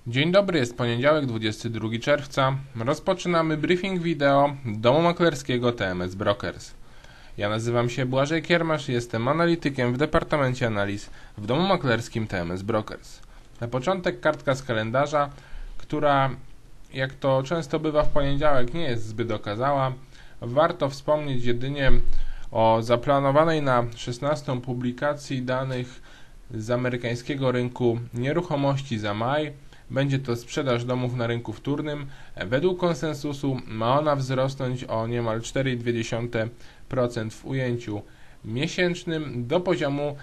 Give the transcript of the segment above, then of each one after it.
Dzień dobry, jest poniedziałek, 22 czerwca. Rozpoczynamy briefing wideo domu maklerskiego TMS Brokers. Ja nazywam się Błażej Kiermasz i jestem analitykiem w Departamencie Analiz w domu maklerskim TMS Brokers. Na początek kartka z kalendarza, która, jak to często bywa w poniedziałek, nie jest zbyt okazała. Warto wspomnieć jedynie o zaplanowanej na 16 publikacji danych z amerykańskiego rynku nieruchomości za maj. Będzie to sprzedaż domów na rynku wtórnym. Według konsensusu ma ona wzrosnąć o niemal 4,2% w ujęciu miesięcznym do poziomu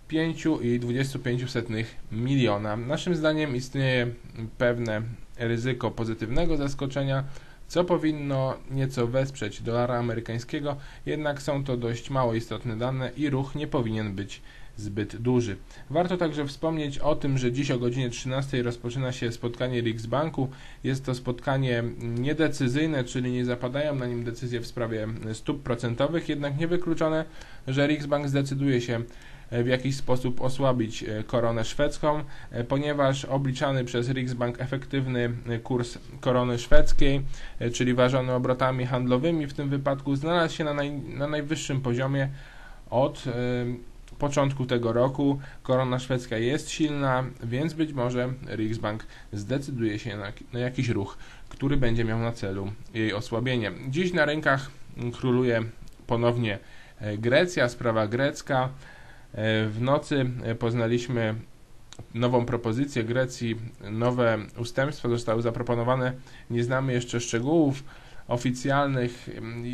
5,25 miliona. Naszym zdaniem istnieje pewne ryzyko pozytywnego zaskoczenia, co powinno nieco wesprzeć dolara amerykańskiego, jednak są to dość mało istotne dane i ruch nie powinien być zbyt duży. Warto także wspomnieć o tym, że dziś o godzinie 13 rozpoczyna się spotkanie Riksbanku. Jest to spotkanie niedecyzyjne, czyli nie zapadają na nim decyzje w sprawie stóp procentowych, jednak niewykluczone, że Riksbank zdecyduje się w jakiś sposób osłabić koronę szwedzką, ponieważ obliczany przez Riksbank efektywny kurs korony szwedzkiej, czyli ważony obrotami handlowymi, w tym wypadku znalazł się na najwyższym poziomie od początku tego roku. Korona szwedzka jest silna, więc być może Riksbank zdecyduje się na jakiś ruch, który będzie miał na celu jej osłabienie. Dziś na rynkach króluje ponownie Grecja, sprawa grecka. W nocy poznaliśmy nową propozycję Grecji, nowe ustępstwa zostały zaproponowane, nie znamy jeszcze szczegółów oficjalnych,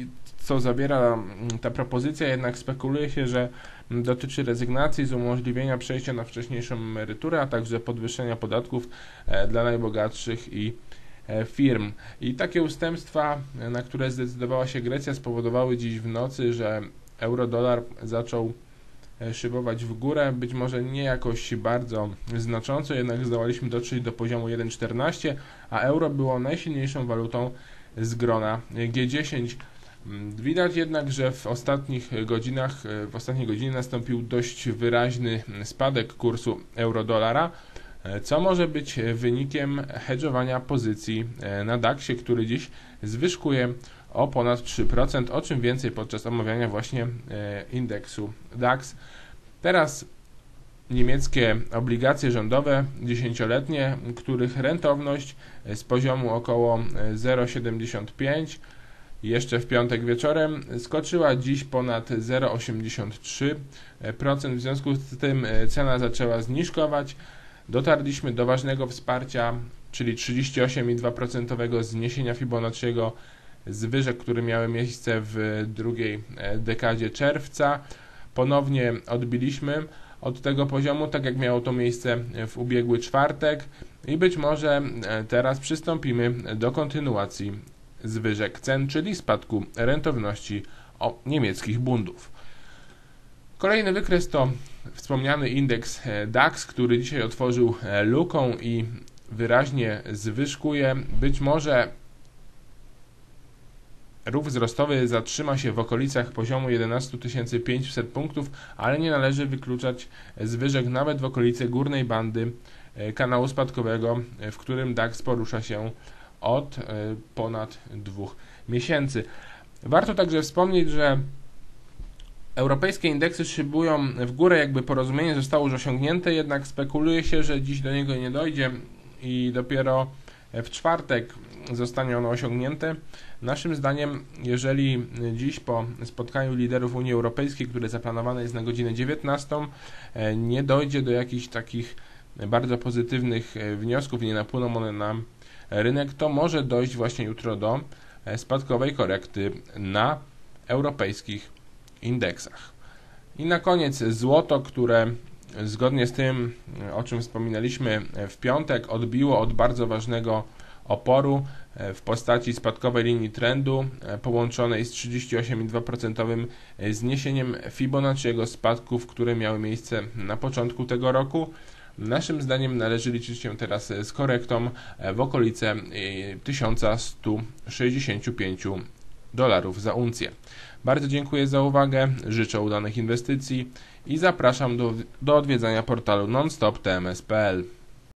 co zawiera ta propozycja, jednak spekuluje się, że dotyczy rezygnacji z umożliwienia przejścia na wcześniejszą emeryturę, a także podwyższenia podatków dla najbogatszych i firm. I takie ustępstwa, na które zdecydowała się Grecja, spowodowały dziś w nocy, że euro-dolar zaczął szybować w górę, być może nie jakoś bardzo znacząco, jednak zdołaliśmy dotrzeć do poziomu 1,14, a euro było najsilniejszą walutą z grona G10. Widać jednak, że w ostatniej godzinie nastąpił dość wyraźny spadek kursu euro-dolara, co może być wynikiem hedżowania pozycji na DAX-ie, który dziś zwyżkuje o ponad 3%, o czym więcej podczas omawiania właśnie indeksu DAX. Teraz niemieckie obligacje rządowe 10-letnie, których rentowność z poziomu około 0,75 jeszcze w piątek wieczorem skoczyła dziś ponad 0,83%, w związku z tym cena zaczęła zniżkować. Dotarliśmy do ważnego wsparcia, czyli 38,2% zniesienia Fibonacciego zwyżek, które miały miejsce w drugiej dekadzie czerwca. Ponownie odbiliśmy od tego poziomu, tak jak miało to miejsce w ubiegły czwartek i być może teraz przystąpimy do kontynuacji zwyżek cen, czyli spadku rentowności niemieckich bundów. Kolejny wykres to wspomniany indeks DAX, który dzisiaj otworzył luką i wyraźnie zwyżkuje. Być może ruch wzrostowy zatrzyma się w okolicach poziomu 11 500 punktów, ale nie należy wykluczać zwyżek nawet w okolicy górnej bandy kanału spadkowego, w którym DAX porusza się od ponad 2 miesięcy. Warto także wspomnieć, że europejskie indeksy szybują w górę, jakby porozumienie zostało już osiągnięte, jednak spekuluje się, że dziś do niego nie dojdzie i dopiero w czwartek zostanie ono osiągnięte. Naszym zdaniem, jeżeli dziś po spotkaniu liderów Unii Europejskiej, które zaplanowane jest na godzinę 19, nie dojdzie do jakichś takich bardzo pozytywnych wniosków, nie napłyną one na rynek, to może dojść właśnie jutro do spadkowej korekty na europejskich indeksach. I na koniec złoto, które zgodnie z tym, o czym wspominaliśmy w piątek, odbiło od bardzo ważnego oporu w postaci spadkowej linii trendu połączonej z 38,2% zniesieniem Fibonacciego spadków, które miały miejsce na początku tego roku. Naszym zdaniem należy liczyć się teraz z korektą w okolice $1165 za uncję. Bardzo dziękuję za uwagę, życzę udanych inwestycji i zapraszam do odwiedzania portalu nonstop.tms.pl.